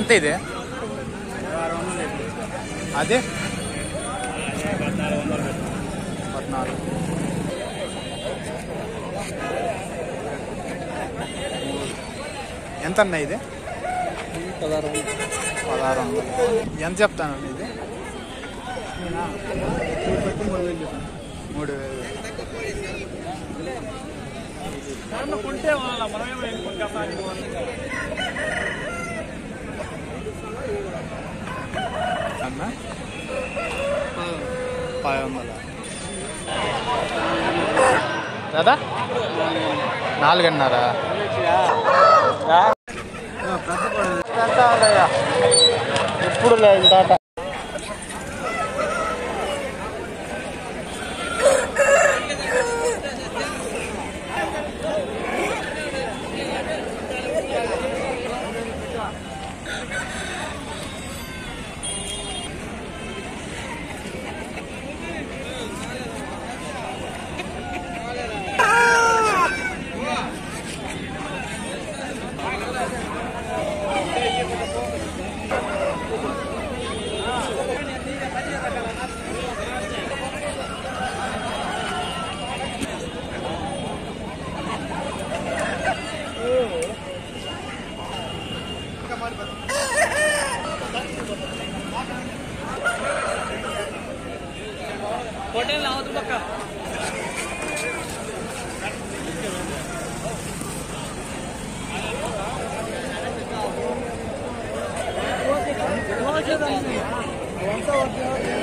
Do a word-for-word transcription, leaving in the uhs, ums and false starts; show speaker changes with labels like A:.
A: ఎంత ఇది? అదే పద్నాలుగు. ఎంత అన్నా ఇది?
B: పదహారు
A: పదహారు వందలు. ఎంత చెప్తానండి ఇది? మూడు వేలు. అన్నా పది వందల కదా? నాలుగున్నరా?
B: ఎప్పుడు లేదు టాటా.
C: होटल लाओ तुम पक्का वो